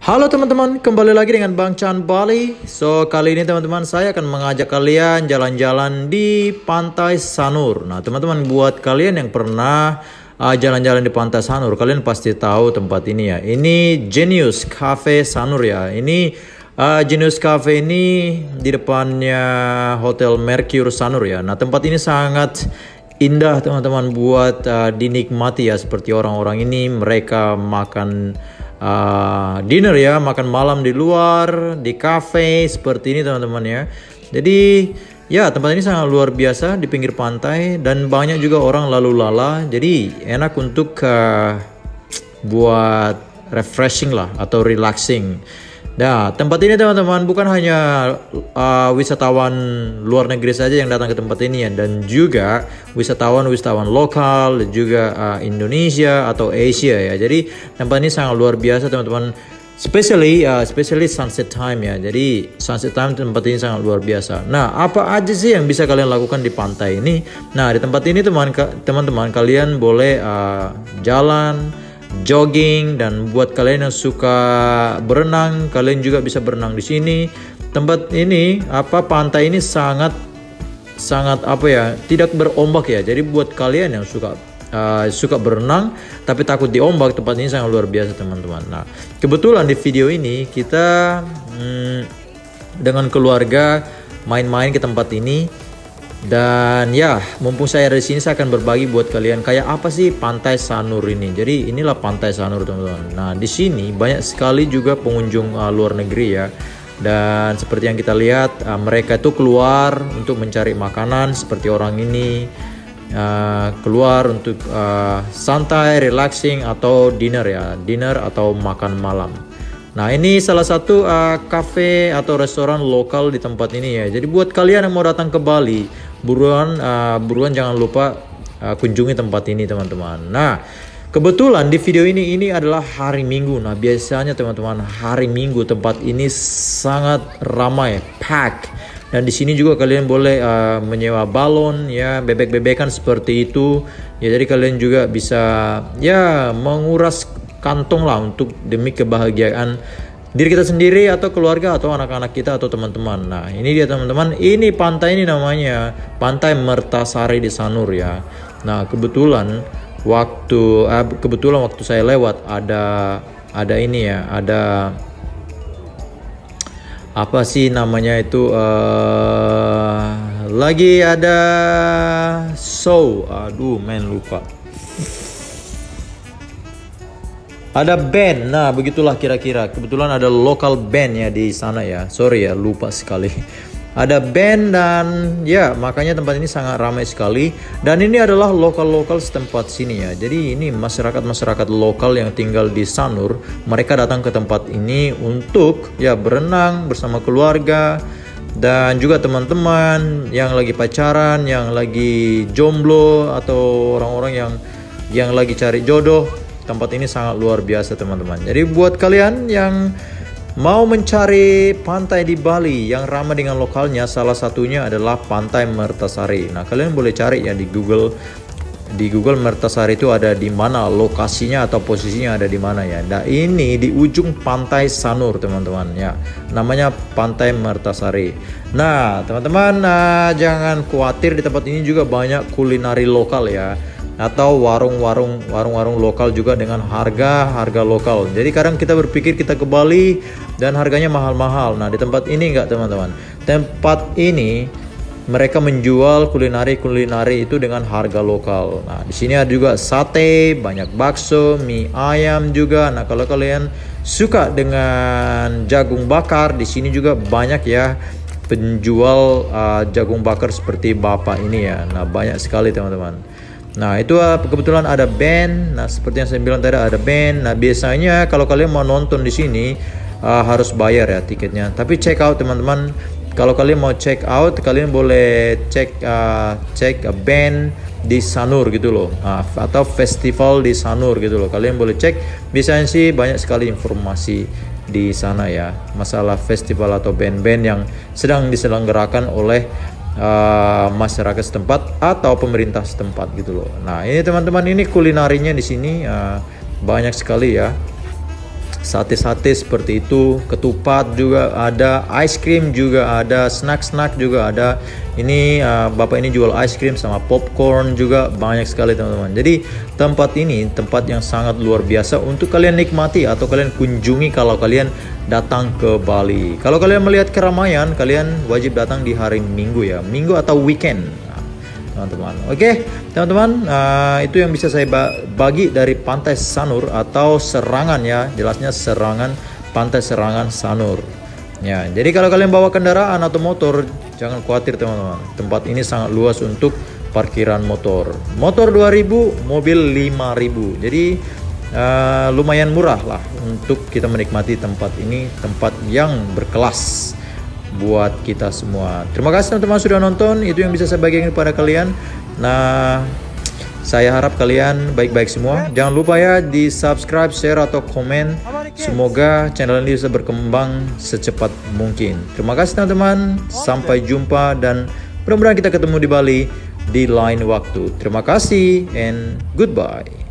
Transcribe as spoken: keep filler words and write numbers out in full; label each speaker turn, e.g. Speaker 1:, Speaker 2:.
Speaker 1: Halo teman-teman, kembali lagi dengan Bang Chan Bali. So, kali ini teman-teman saya akan mengajak kalian jalan-jalan di Pantai Sanur. Nah, teman-teman, buat kalian yang pernah uh, jalan-jalan di Pantai Sanur, kalian pasti tahu tempat ini ya. Ini Genius Cafe Sanur ya. Ini uh, Genius Cafe ini di depannya Hotel Mercure Sanur ya. Nah, tempat ini sangat indah teman-teman buat uh, dinikmati ya. Seperti orang-orang ini mereka makan Uh, dinner ya, makan malam di luar, di cafe seperti ini teman-teman ya. Jadi ya tempat ini sangat luar biasa di pinggir pantai dan banyak juga orang lalu lala. Jadi enak untuk uh, buat refreshing lah atau relaxing. Nah, tempat ini teman-teman bukan hanya uh, wisatawan luar negeri saja yang datang ke tempat ini ya, dan juga wisatawan-wisatawan lokal, juga uh, Indonesia atau Asia ya. Jadi tempat ini sangat luar biasa teman-teman, especially uh, especially sunset time ya. Jadi sunset time tempat ini sangat luar biasa. Nah, apa aja sih yang bisa kalian lakukan di pantai ini? Nah, di tempat ini teman-teman kalian boleh uh, jalan, jogging, dan buat kalian yang suka berenang, kalian juga bisa berenang di sini. Tempat ini apa pantai ini sangat sangat apa ya, tidak berombak ya. Jadi buat kalian yang suka uh, suka berenang tapi takut diombak, tempat ini sangat luar biasa teman-teman. Nah, kebetulan di video ini kita hmm, dengan keluarga main-main ke tempat ini. Dan ya, mumpung saya ada di sini, saya akan berbagi buat kalian kayak apa sih Pantai Sanur ini. Jadi inilah Pantai Sanur teman-teman. Nah, di sini banyak sekali juga pengunjung uh, luar negeri ya. Dan seperti yang kita lihat, uh, mereka itu keluar untuk mencari makanan seperti orang ini, uh, keluar untuk uh, santai, relaxing atau dinner ya, dinner atau makan malam. Nah, ini salah satu uh, cafe atau restoran lokal di tempat ini ya. Jadi buat kalian yang mau datang ke Bali, buruan uh, buruan jangan lupa uh, kunjungi tempat ini teman-teman. Nah, kebetulan di video ini ini adalah hari Minggu. Nah, biasanya teman-teman hari Minggu tempat ini sangat ramai, pack. Dan di sini juga kalian boleh uh, menyewa balon ya, bebek-bebekan seperti itu. Ya, jadi kalian juga bisa ya menguras kantong lah untuk demi kebahagiaan diri kita sendiri atau keluarga atau anak-anak kita atau teman-teman. Nah, ini dia teman-teman, ini pantai ini namanya Pantai Mertasari di Sanur ya. Nah, kebetulan waktu eh, kebetulan waktu saya lewat ada ada ini ya, ada apa sih namanya itu uh, lagi ada show, aduh men lupa. Ada band, nah begitulah kira-kira. Kebetulan ada local band ya di sana ya. Sorry ya, lupa sekali. Ada band dan ya makanya tempat ini sangat ramai sekali. Dan ini adalah lokal-lokal setempat sini ya. Jadi ini masyarakat-masyarakat lokal yang tinggal di Sanur. Mereka datang ke tempat ini untuk ya berenang bersama keluarga. Dan juga teman-teman yang lagi pacaran, yang lagi jomblo, atau orang-orang yang yang lagi cari jodoh. Tempat ini sangat luar biasa teman-teman. Jadi buat kalian yang mau mencari pantai di Bali yang ramah dengan lokalnya, salah satunya adalah Pantai Mertasari. Nah, kalian boleh cari ya di Google. Di Google Mertasari itu ada di mana lokasinya atau posisinya ada di mana ya. Nah, ini di ujung Pantai Sanur teman-teman ya. Namanya Pantai Mertasari. Nah, teman-teman nah, jangan khawatir, di tempat ini juga banyak kulineri lokal ya, atau warung-warung warung-warung lokal juga dengan harga-harga lokal. Jadi kadang kita berpikir kita ke Bali dan harganya mahal-mahal. Nah, di tempat ini enggak teman-teman. Tempat ini mereka menjual kulineri-kulineri itu dengan harga lokal. Nah, di sini ada juga sate, banyak bakso, mie ayam juga. Nah, kalau kalian suka dengan jagung bakar, di sini juga banyak ya penjual uh, jagung bakar seperti bapak ini ya. Nah, banyak sekali teman-teman. Nah, itu kebetulan ada band. Nah, seperti yang saya bilang tadi ada band. Nah, biasanya kalau kalian mau nonton di sini uh, harus bayar ya tiketnya. Tapi check out teman-teman. Kalau kalian mau check out, kalian boleh cek uh, cek a band di Sanur gitu loh, uh, atau festival di Sanur gitu loh. Kalian boleh cek. Biasanya sih banyak sekali informasi di sana ya, masalah festival atau band-band yang sedang diselenggarakan oleh Uh, masyarakat setempat atau pemerintah setempat gitu loh. Nah, ini teman-teman, ini kulinarinya di sini uh, banyak sekali ya. sate-sate seperti itu, ketupat juga ada, ice cream juga ada, snack-snack juga ada. Ini uh, bapak ini jual ice cream sama popcorn juga, banyak sekali teman-teman. Jadi tempat ini tempat yang sangat luar biasa untuk kalian nikmati atau kalian kunjungi kalau kalian datang ke Bali. Kalau kalian melihat keramaian, kalian wajib datang di hari Minggu ya, Minggu atau weekend teman-teman. Oke teman-teman, uh, itu yang bisa saya bagi dari Pantai Sanur atau Serangan ya, jelasnya Serangan, Pantai Serangan Sanur ya. Jadi kalau kalian bawa kendaraan atau motor, jangan khawatir teman-teman, tempat ini sangat luas untuk parkiran motor. Motor dua ribu, mobil lima ribu, jadi uh, lumayan murah lah untuk kita menikmati tempat ini, tempat yang berkelas buat kita semua. Terima kasih teman-teman sudah nonton. Itu yang bisa saya bagikan kepada kalian. Nah, saya harap kalian baik-baik semua. Jangan lupa ya di subscribe, share atau komen. Semoga channel ini bisa berkembang secepat mungkin. Terima kasih teman-teman. Sampai jumpa dan mudah-mudahan kita ketemu di Bali di lain waktu. Terima kasih and goodbye.